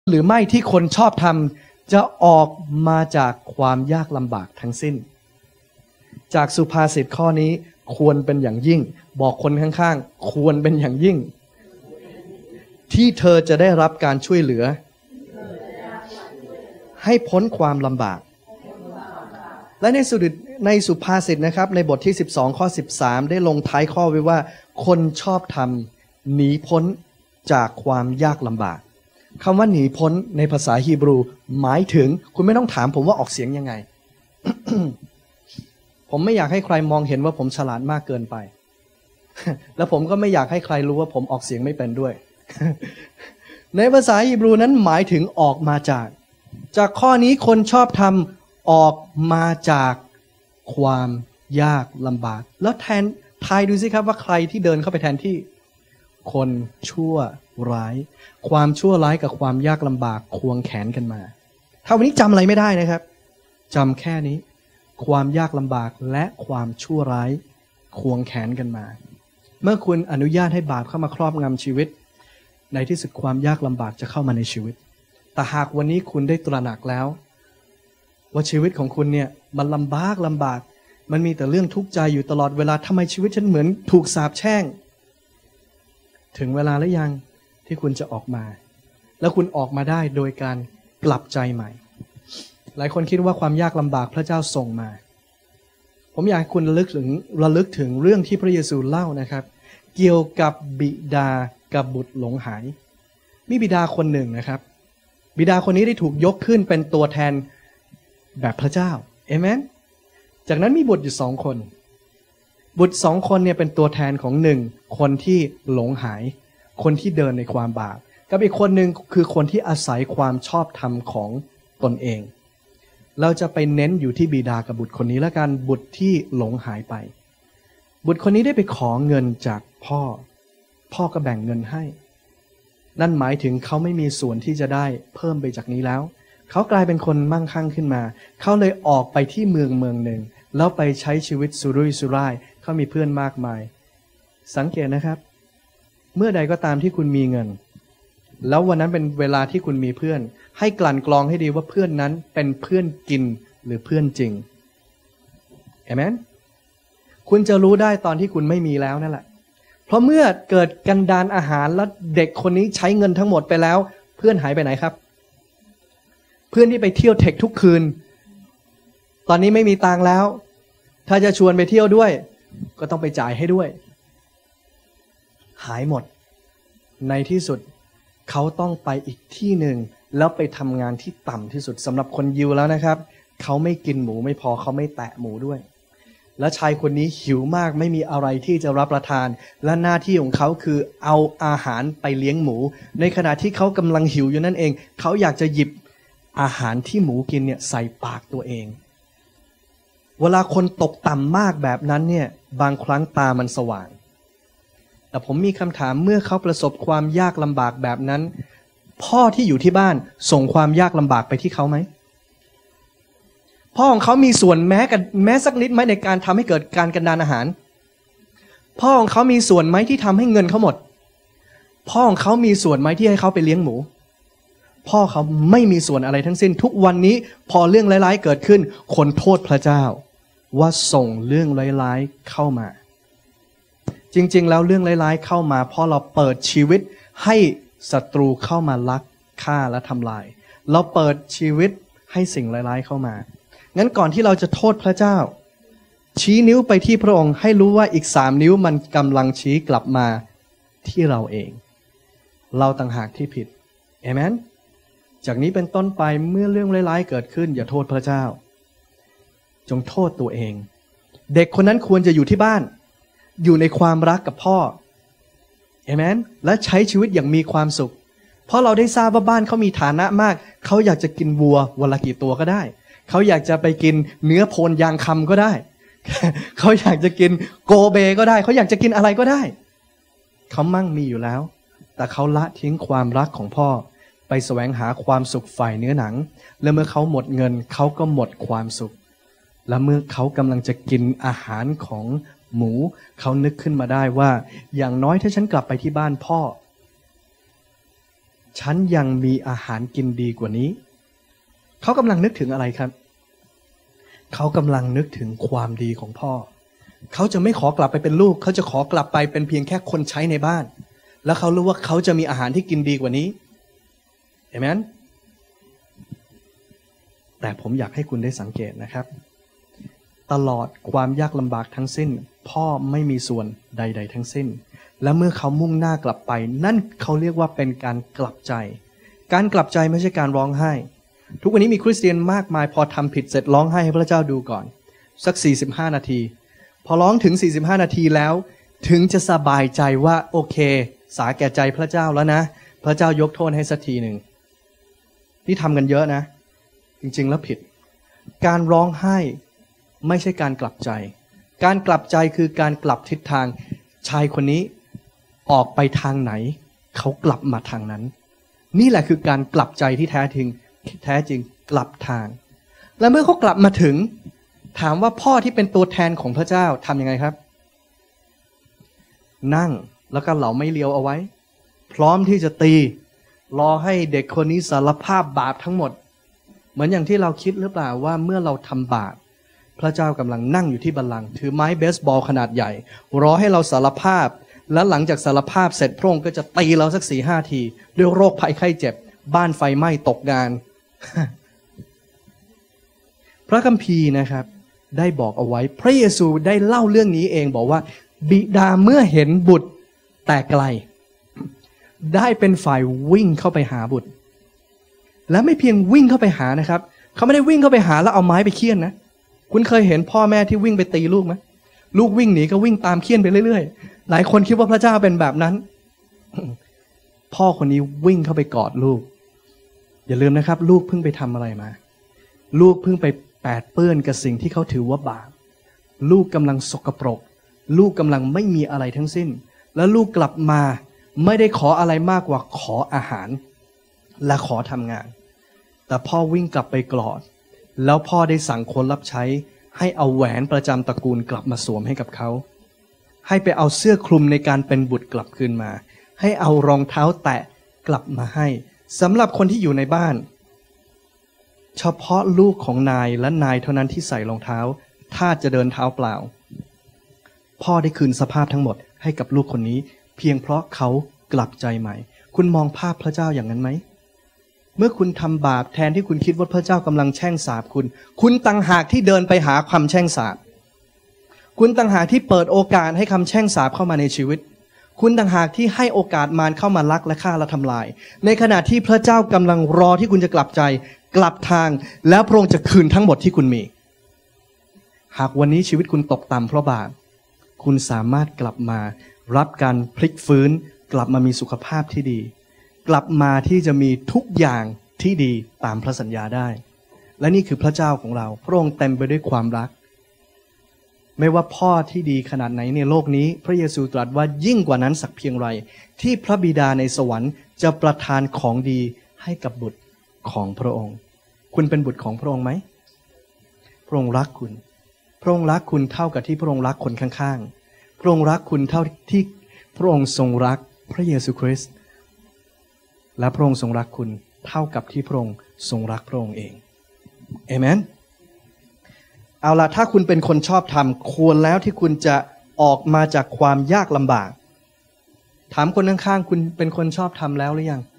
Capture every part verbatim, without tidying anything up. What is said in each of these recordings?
หรือไม่ที่คนชอบทำจะออกมาจากความยากลำบากทั้งสิ้นจากสุภาษิตข้อนี้ควรเป็นอย่างยิ่งบอกคนข้างๆควรเป็นอย่างยิ่งที่เธอจะได้รับการช่วยเหลือให้พ้นความลำบากและในสุดในสุภาษิตนะครับในบทที่สิบสองข้อสิบสามได้ลงท้ายข้อไว้ว่าคนชอบธรรมหนีพ้นจากความยากลำบากคำว่าหนีพ้นในภาษาฮีบรูหมายถึงคุณไม่ต้องถามผมว่าออกเสียงยังไง ผมไม่อยากให้ใครมองเห็นว่าผมฉลาดมากเกินไป แล้วผมก็ไม่อยากให้ใครรู้ว่าผมออกเสียงไม่เป็นด้วย ในภาษาฮีบรูนั้นหมายถึงออกมาจากจากข้อนี้คนชอบทำออกมาจากความยากลำบากแล้วแทนทายดูสิครับว่าใครที่เดินเข้าไปแทนที่คนชั่วร้ายความชั่วร้ายกับความยากลำบากควงแขนกันมาถ้าวันนี้จำอะไรไม่ได้นะครับจำแค่นี้ความยากลำบากและความชั่วร้ายควงแขนกันมาเมื่อคุณอนุญาตให้บาปเข้ามาครอบงำชีวิตในที่สุดความยากลำบากจะเข้ามาในชีวิตแต่หากวันนี้คุณได้ตระหนักแล้วว่าชีวิตของคุณเนี่ยมันลำบากลำบากมันมีแต่เรื่องทุกข์ใจอยู่ตลอดเวลาทำไมชีวิตฉันเหมือนถูกสาปแช่งถึงเวลาแล้วยังที่คุณจะออกมาแล้วคุณออกมาได้โดยการกลับใจใหม่หลายคนคิดว่าความยากลำบากพระเจ้าส่งมาผมอยากให้คุณระลึกถึงระลึกถึงเรื่องที่พระเยซูเล่านะครับเกี่ยวกับบิดากับบุตรหลงหายมีบิดาคนหนึ่งนะครับบิดาคนนี้ได้ถูกยกขึ้นเป็นตัวแทนแบบพระเจ้าเอเมนจากนั้นมีบุตรอยู่สองคนบุตรสองคนเนี่ยเป็นตัวแทนของหนึ่งคนที่หลงหายคนที่เดินในความบาปกับอีกคนหนึ่งคือคนที่อาศัยความชอบธรรมของตนเองเราจะไปเน้นอยู่ที่บิดากับบุตรคนนี้แล้วกันบุตรที่หลงหายไปบุตรคนนี้ได้ไปขอเงินจากพ่อพ่อก็แบ่งเงินให้นั่นหมายถึงเขาไม่มีส่วนที่จะได้เพิ่มไปจากนี้แล้วเขากลายเป็นคนมั่งคั่งขึ้นมาเขาเลยออกไปที่เมืองเมืองหนึ่งแล้วไปใช้ชีวิตสุรุ่ยสุร่ายเขามีเพื่อนมากมายสังเกตนะครับเมื่อใดก็ตามที่คุณมีเงินแล้ววันนั้นเป็นเวลาที่คุณมีเพื่อนให้กลั่นกรองให้ดีว่าเพื่อนนั้นเป็นเพื่อนกินหรือเพื่อนจริงเอเมนคุณจะรู้ได้ตอนที่คุณไม่มีแล้วนั่นแหละเพราะเมื่อเกิดกันดารอาหารแล้วเด็กคนนี้ใช้เงินทั้งหมดไปแล้วเพื่อนหายไปไหนครับเพื่อนที่ไปเที่ยวเทคทุกคืนตอนนี้ไม่มีตังค์แล้วถ้าจะชวนไปเที่ยวด้วยก็ต้องไปจ่ายให้ด้วยหายหมดในที่สุดเขาต้องไปอีกที่หนึ่งแล้วไปทำงานที่ต่ำที่สุดสำหรับคนยิวแล้วนะครับเขาไม่กินหมูไม่พอเขาไม่แตะหมูด้วยและชายคนนี้หิวมากไม่มีอะไรที่จะรับประทานและหน้าที่ของเขาคือเอาอาหารไปเลี้ยงหมูในขณะที่เขากำลังหิวอยู่นั่นเองเขาอยากจะหยิบอาหารที่หมูกินเนี่ยใส่ปากตัวเองเวลาคนตกต่ำมากแบบนั้นเนี่ยบางครั้งตามันสว่างแต่ผมมีคำถามเมื่อเขาประสบความยากลำบากแบบนั้นพ่อที่อยู่ที่บ้านส่งความยากลำบากไปที่เขาไหมพ่อของเขามีส่วนแม้กันแม้สักนิดไหมในการทำให้เกิดการกันดารอาหารพ่อของเขามีส่วนไหมที่ทำให้เงินเขาหมดพ่อของเขามีส่วนไหมที่ให้เขาไปเลี้ยงหมูพ่อเขาไม่มีส่วนอะไรทั้งสิ้นทุกวันนี้พอเรื่องร้ายๆเกิดขึ้นคนโทษพระเจ้าว่าส่งเรื่องร้ายๆเข้ามาจริงๆแล้วเรื่องร้ายๆเข้ามาเพราะเราเปิดชีวิตให้ศัตรูเข้ามาลักฆ่าและทำลายเราเปิดชีวิตให้สิ่งร้ายๆเข้ามางั้นก่อนที่เราจะโทษพระเจ้าชี้นิ้วไปที่พระองค์ให้รู้ว่าอีกสามนิ้วมันกำลังชี้กลับมาที่เราเองเราต่างหากที่ผิดเอเมนจากนี้เป็นต้นไปเมื่อเรื่องร้ายๆเกิดขึ้นอย่าโทษพระเจ้าจงโทษตัวเองเด็กคนนั้นควรจะอยู่ที่บ้านอยู่ในความรักกับพ่อเอเมนและใช้ชีวิตอย่างมีความสุขเพราะเราได้ทราบว่าบ้านเขามีฐานะมากเขาอยากจะกินวัววันละกี่ตัวก็ได้เขาอยากจะไปกินเนื้อโพนยางคำก็ได้ เขาอยากจะกินโกเบก็ได้เขาอยากจะกินอะไรก็ได้เขามั่งมีอยู่แล้วแต่เขาละทิ้งความรักของพ่อไปแสวงหาความสุขฝ่ายเนื้อหนังและเมื่อเขาหมดเงินเขาก็หมดความสุขและเมื่อเขากำลังจะกินอาหารของหมูเขานึกขึ้นมาได้ว่าอย่างน้อยถ้าฉันกลับไปที่บ้านพ่อฉันยังมีอาหารกินดีกว่านี้เขากำลังนึกถึงอะไรครับเขากำลังนึกถึงความดีของพ่อเขาจะไม่ขอกลับไปเป็นลูกเขาจะขอกลับไปเป็นเพียงแค่คนใช้ในบ้านแล้วเขารู้ว่าเขาจะมีอาหารที่กินดีกว่านี้เห็นไหมแต่ผมอยากให้คุณได้สังเกตนะครับตลอดความยากลำบากทั้งสิ้นพ่อไม่มีส่วนใดๆทั้งสิ้นและเมื่อเขามุ่งหน้ากลับไปนั่นเขาเรียกว่าเป็นการกลับใจการกลับใจไม่ใช่การร้องไห้ทุกวันนี้มีคริสเตียนมากมายพอทำผิดเสร็จร้องไห้ให้พระเจ้าดูก่อนสักสี่สิบห้านาทีพอร้องถึงสี่สิบห้านาทีแล้วถึงจะสบายใจว่าโอเคสาแก่ใจพระเจ้าแล้วนะพระเจ้ายกโทษให้สักทีหนึ่งที่ทำกันเยอะนะจริงๆแล้วผิดการร้องไห้ไม่ใช่การกลับใจการกลับใจคือการกลับทิศทางชายคนนี้ออกไปทางไหนเขากลับมาทางนั้นนี่แหละคือการกลับใจที่แท้จริงแท้จริงกลับทางและเมื่อเขากลับมาถึงถามว่าพ่อที่เป็นตัวแทนของพระเจ้าทำยังไงครับนั่งแล้วก็เหลาไม้เลียวเอาไว้พร้อมที่จะตีรอให้เด็กคนนี้สารภาพบาปทั้งหมดเหมือนอย่างที่เราคิดหรือเปล่าว่าเมื่อเราทำบาปพระเจ้ากำลังนั่งอยู่ที่บัลลังก์ถือไม้เบสบอลขนาดใหญ่รอให้เราสารภาพแล้วหลังจากสารภาพเสร็จพระองค์ก็จะตีเราสักสี่ห้าทีด้วยโรคภัยไข้เจ็บบ้านไฟไหม้ตกงาน พระคัมภีร์นะครับได้บอกเอาไว้พระเยซูได้เล่าเรื่องนี้เองบอกว่าบิดาเมื่อเห็นบุตรแต่ไกลได้เป็นฝ่ายวิ่งเข้าไปหาบุตรและไม่เพียงวิ่งเข้าไปหานะครับเขาไม่ได้วิ่งเข้าไปหาแล้วเอาไม้ไปเคี่ยนนะคุณเคยเห็นพ่อแม่ที่วิ่งไปตีลูกไหมลูกวิ่งหนีก็วิ่งตามเคี่ยนไปเรื่อยๆหลายคนคิดว่าพระเจ้าเป็นแบบนั้น พ่อคนนี้วิ่งเข้าไปกอดลูกอย่าลืมนะครับลูกเพิ่งไปทำอะไรมาลูกเพิ่งไปแปดเปื้อนกับสิ่งที่เขาถือว่าบาปลูกกำลังสกปรกลูกกำลังไม่มีอะไรทั้งสิ้นแล้วลูกกลับมาไม่ได้ขออะไรมากกว่าขออาหารและขอทำงานแต่พ่อวิ่งกลับไปกอดแล้วพ่อได้สั่งคนรับใช้ให้เอาแหวนประจำตระกูลกลับมาสวมให้กับเขาให้ไปเอาเสื้อคลุมในการเป็นบุตรกลับคืนมาให้เอารองเท้าแตะกลับมาให้สำหรับคนที่อยู่ในบ้านเฉพาะลูกของนายและนายเท่านั้นที่ใส่รองเท้าถ้าจะเดินเท้าเปล่าพ่อได้คืนสภาพทั้งหมดให้กับลูกคนนี้เพียงเพราะเขากลับใจใหม่คุณมองภาพพระเจ้าอย่างนั้นไหมเมื่อคุณทำบาปแทนที่คุณคิดว่าพระเจ้ากำลังแช่งสาปคุณคุณต่างหากที่เดินไปหาคำแช่งสาปคุณต่างหากที่เปิดโอกาสให้คำแช่งสาปเข้ามาในชีวิตคุณต่างหากที่ให้โอกาสมารเข้ามาลักและฆ่าและทำลายในขณะที่พระเจ้ากำลังรอที่คุณจะกลับใจกลับทางแล้วพระองค์จะคืนทั้งหมดที่คุณมีหากวันนี้ชีวิตคุณตกต่ำเพราะบาปคุณสามารถกลับมารับการพลิกฟื้นกลับมามีสุขภาพที่ดีกลับมาที่จะมีทุกอย่างที่ดีตามพระสัญญาได้และนี่คือพระเจ้าของเราพระองค์เต็มไปด้วยความรักไม่ว่าพ่อที่ดีขนาดไหนในโลกนี้พระเยซูตรัสว่ายิ่งกว่านั้นสักเพียงไรที่พระบิดาในสวรรค์จะประทานของดีให้กับบุตรของพระองค์คุณเป็นบุตรของพระองค์ไหมพระองค์รักคุณพระองค์รักคุณเท่ากับที่พระองค์รักคนข้างๆพระองค์รักคุณเท่าที่พระองค์ทรงรักพระเยซูคริสต์และพระองค์ทรงรักคุณเท่ากับที่พระองค์ทรงรักพระองค์เองเอเมนเอาล่ะถ้าคุณเป็นคนชอบธรรมควรแล้วที่คุณจะออกมาจากความยากลำบากถามคนข้างๆคุณเป็นคนชอบธรรมแล้วหรือยัง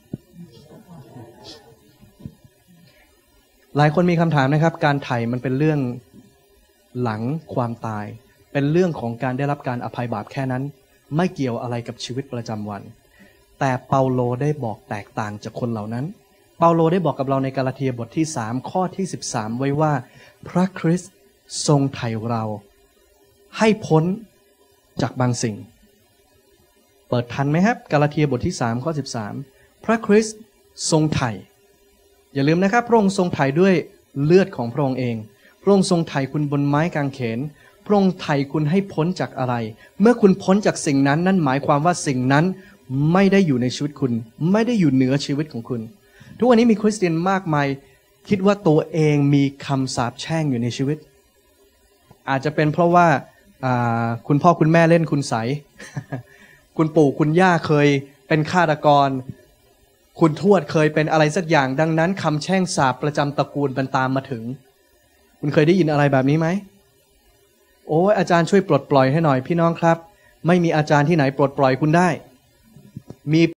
หลายคนมีคำถามนะครับการไถ่มันเป็นเรื่องหลังความตายเป็นเรื่องของการได้รับการอภัยบาปแค่นั้นไม่เกี่ยวอะไรกับชีวิตประจำวันแต่เปาโลได้บอกแตกต่างจากคนเหล่านั้นเปาโลได้บอกกับเราในกาลาเทียบทที่สามข้อที่สิบสามไว้ว่าพระคริสต์ทรงไถ่เราให้พ้นจากบางสิ่งเปิดทันไหมครับกาลาเทียบทที่สามข้อสิบสามพระคริสต์ทรงไถ่อย่าลืมนะครับพระองค์ทรงไถ่ด้วยเลือดของพระองค์เองพระองค์ทรงไถ่คุณบนไม้กางเขนพระองค์ไถ่คุณให้พ้นจากอะไรเมื่อคุณพ้นจากสิ่งนั้นนั่นหมายความว่าสิ่งนั้นไม่ได้อยู่ในชีวิตคุณไม่ได้อยู่เหนือชีวิตของคุณทุกวันนี้มีคริสเตียนมากมายคิดว่าตัวเองมีคำสาปแช่งอยู่ในชีวิตอาจจะเป็นเพราะว่าคุณพ่อคุณแม่เล่นคุณใส คุณปู่คุณย่าเคยเป็นฆาตกรคุณทวดเคยเป็นอะไรสักอย่างดังนั้นคำแช่งสาปประจำตระกูลมันตามมาถึงคุณเคยได้ยินอะไรแบบนี้ไหมโอ้ยอาจารย์ช่วยปลดปล่อยให้หน่อยพี่น้องครับไม่มีอาจารย์ที่ไหนปลดปล่อยคุณได้มี